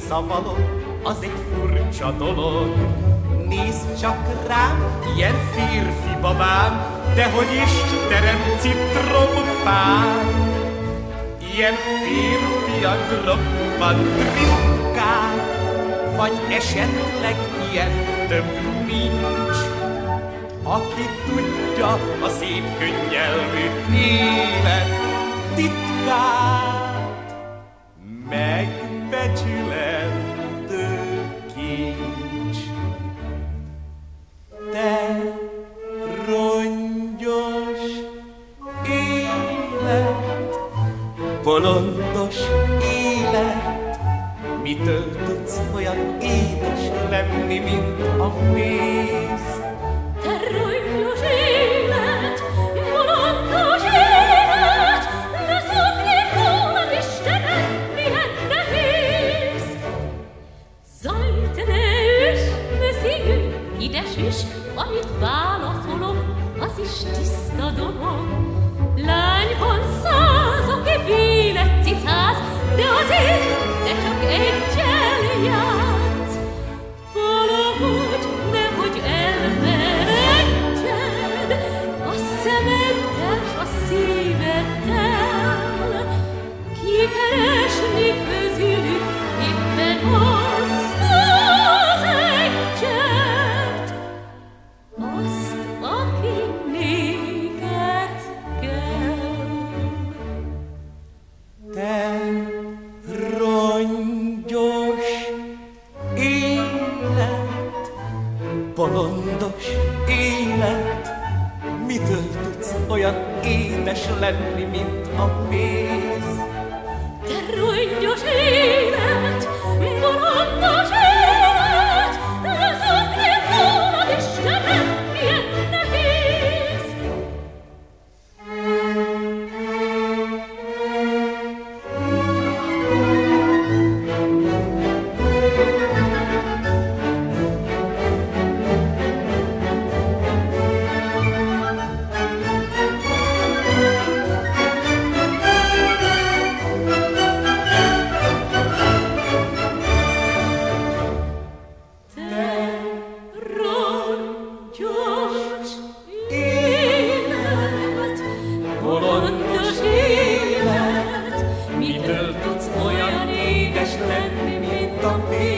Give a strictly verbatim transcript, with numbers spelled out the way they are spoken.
szavalok, az egy furcsa dolog. Nézz csak rám, ilyen férfi babám, Dehogyis, terem, citromfán. Ilyen férfiak, roppant, ritkák, vagy esetleg ilyen több nincs. Aki tudja a szép könnyelmű élet titkát, megbecsülendő kincs. Te rongyos élet, bolondos élet, mitől tudsz olyan édes lenni, mint a méz? Te rongyos élet, bolondos élet, leszokni rólad, Istenem, milyen nehéz! Zajt, ne üss, ne szívj, idesüss, amit válaszolok, az is tiszta dolog. Lányban száz, aki vélet cicáz, de azért te csak eggyel játsz. Valahogy nehogy elfeledjed a szemeddel, s a szíveddel, kikeresni közülük éppen azt az egyet, azt, aki néked kell. Te rongyos élet, bolondos élet, mitől tudsz olyan édes lenni, mint a méz? Te rongyos élet, bolondos élet, leszokni rólad, Istenem, milyen nehéz! Mitől tudsz olyan édes lenni, mint a méz?